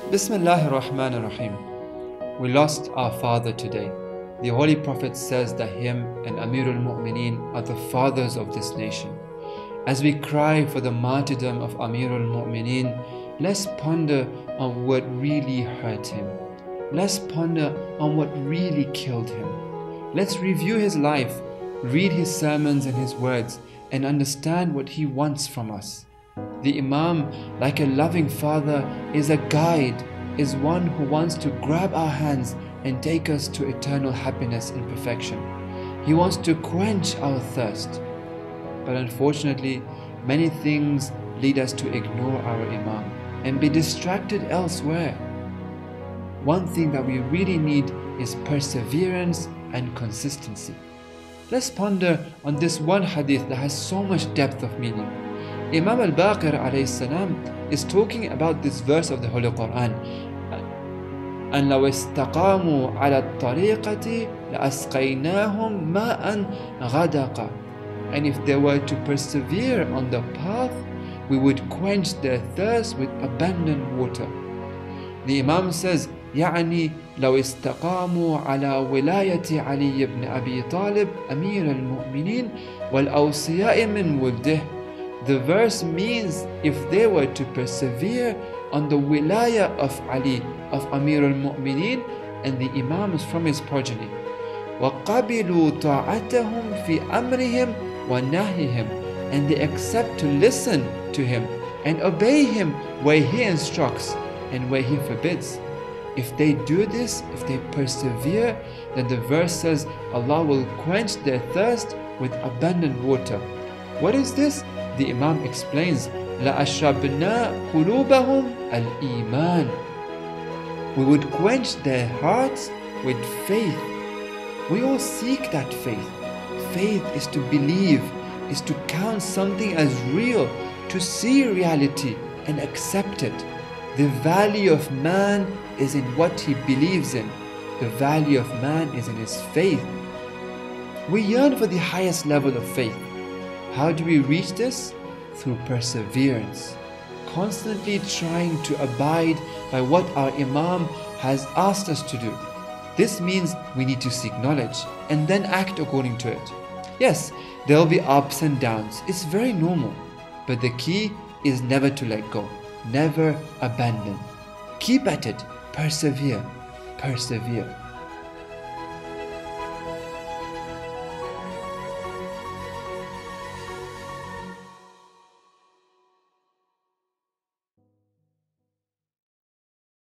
Bismillahir Rahmanir Rahim. We lost our father today. The Holy Prophet says that him and Amirul Mu'mineen are the fathers of this nation. As we cry for the martyrdom of Amirul Mu'mineen, let's ponder on what really hurt him. Let's ponder on what really killed him. Let's review his life, read his sermons and his words, and understand what he wants from us. The Imam, like a loving father, is a guide, is one who wants to grab our hands and take us to eternal happiness and perfection. He wants to quench our thirst. But unfortunately, many things lead us to ignore our Imam and be distracted elsewhere. One thing that we really need is perseverance and consistency. Let's ponder on this one hadith that has so much depth of meaning. Imam al-Baqir alayhi salam is talking about this verse of the Holy Quran. أَنْ لَوْ اسْتَقَامُوا عَلَى الطَّرِيقَةِ لَأَسْقَيْنَاهُمْ مَاءً غَدَقًا. And if they were to persevere on the path, we would quench their thirst with abundant water. The Imam says, يعني لو استقاموا على ولاية علي بن أبي طالب أمير المؤمنين والأوصياء من ولده. The verse means if they were to persevere on the wilayah of Ali, of Amir al-Mu'mineen and the Imams from his progeny. وَقَبِلُوا طَاعَتَهُمْ فِي أَمْرِهِمْ وَنَهِهِمْ. And they accept to listen to him and obey him where he instructs and where he forbids. If they do this, if they persevere, then the verse says Allah will quench their thirst with abundant water. What is this? The Imam explains, لَأَشْرَبْنَا قُلُوبَهُمْ الْإِيمَانِ. We would quench their hearts with faith. We all seek that faith. Faith is to believe, is to count something as real, to see reality and accept it. The value of man is in what he believes in. The value of man is in his faith. We yearn for the highest level of faith. How do we reach this? Through perseverance, constantly trying to abide by what our Imam has asked us to do. This means we need to seek knowledge and then act according to it. Yes, there will be ups and downs. It's very normal. But the key is never to let go, never abandon. Keep at it, persevere, persevere.